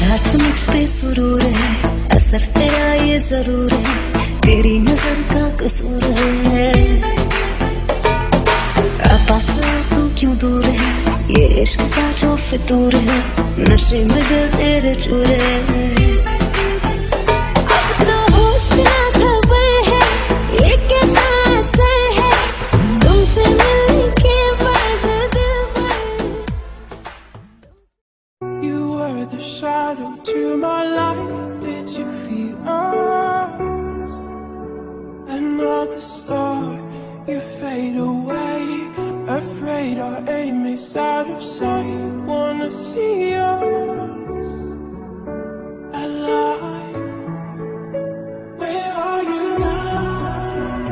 सच मुझ पे सुरूर है, असर तेरा ये जरूर है, तेरी नजर का कसूर है। पास तू क्यों दूर है, ये इश्क का जो फितूर है, नशे में दिल तेरे चूर है। अब तो होश ना खबर है, ये कैसा असर है, तुमसे मिलने के बाद दिल भर। You were the shadow to my light, did you feel us? Another star, you fade away, afraid our aim is out of sight. Wanna see us alive. Where are you now?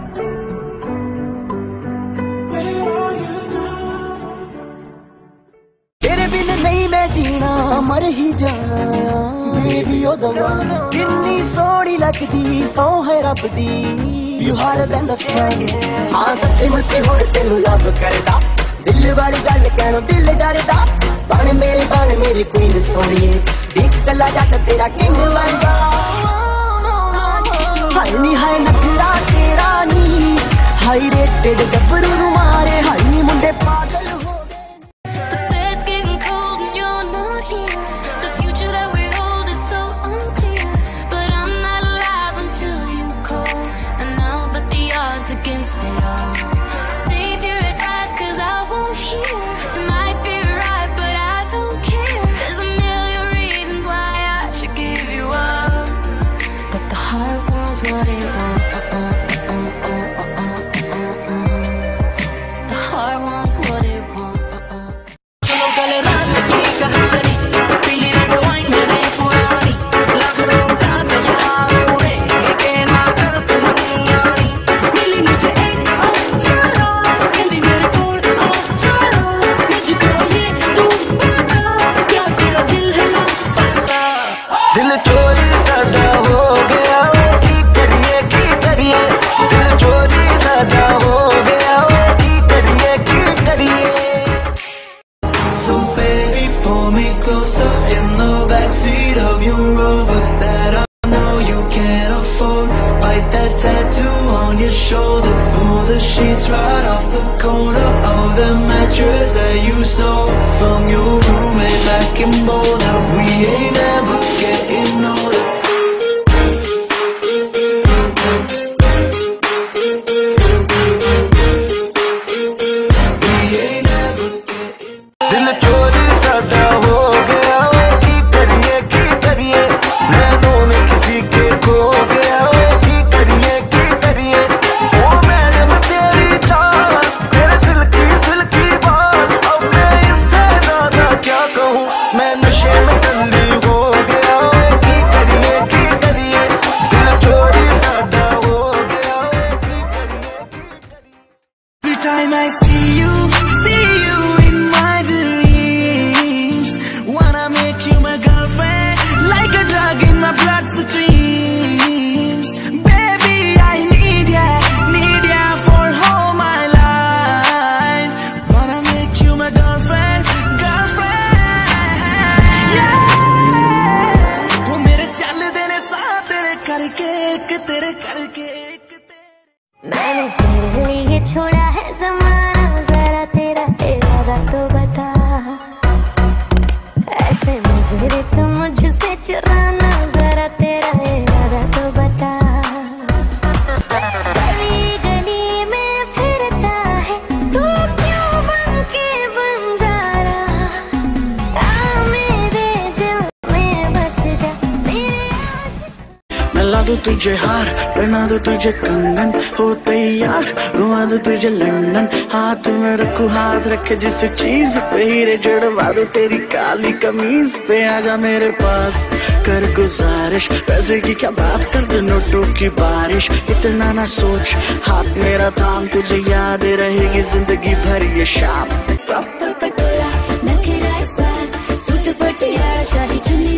Where are you now? तेरे बिन नहीं मैं जीना, मर ही जाना baby ओ दवाना। किन्नी सोहनी लगदी सौ है रब दी, You harder than the sun। हाँ सच्चे मुझे हुण तेनू लव करदा, दिल वाली गल कहनो दिल डरदा। बन मेरी क्वीन सोहणीए, देख कला जट तेरा किंग बनदा। हाय नी हाय नखरा तेरा नी, हाई रेटेड गब्बरू नू मारे, हाय नी मुंडे पागल हो गए। Against it all, save your advice, 'cause I won't hear. It might be right, but I don't care. There's a million reasons why I should give you up, but the heart wants what it wants. The heart wants what it wants. Chalo kal raat ki kahani, pili red wine mein purani, lakh rota gaya ude ke na kar tumhari. Mili mujhe दिल चोरी साडा हो गया वे, की करिए दिल चोरी साडा हो गया वे, की करिए। So baby pull me closer in the backseat of your Rover that I know you can't afford. Bite that tattoo on your shoulder, pull the sheets right off the corner of the mattress that you stole from your roommate back in Boulder. We ain't ever getting older. दिल चोरी साडा हो गया वे, की करिए नैनों में किसी के खो गया वे, की करिए। ओ मैडम तेरी चाल, तेरे सिल्की बाल, अब मैं इससे ज्यादा क्या कहूँ, मैं नशे में टल्ली हो गया वे, की करिए दिल चोरी साडा हो गया वे, की करिए। Every time I see you in my dreams, wanna make you my girlfriend, like a drug in my bloodstreams. Baby, I need ya for all my life. Wanna make you my girlfriend, yeah. वो मेरे चल देने साथ तेरे करके मैंने तेरे लिए छोड़ा है ज़माना, जरा तेरा इरादा तो बता। ऐसे नजरे तो मुझसे चुराना, जरा तेरा इरादा तो बता। गली गली में फिरता है तू, क्यों बन के बंजारा, आ मेरे दिल में बस जा मेरे आशिक। मैं ला दूं तुझे हार, पहना दूं तुझे कंगन, हो तैयार घुमा दूं तुझे लंदन। हाथ में रखूं हाथ रखे जिस चीज पे, हीरे जड़वा दूं तेरी काली कमीज पे। आजा मेरे पास कर गुजारिश, पैसे की क्या बात कर दे, नोटों की बारिश। इतना ना सोच, हाथ मेरा थाम, तुझे याद रहेगी जिंदगी भर ये शाम। प्रॉपर पटोला नखरा सा, सूट पटिया शाही चुन्नी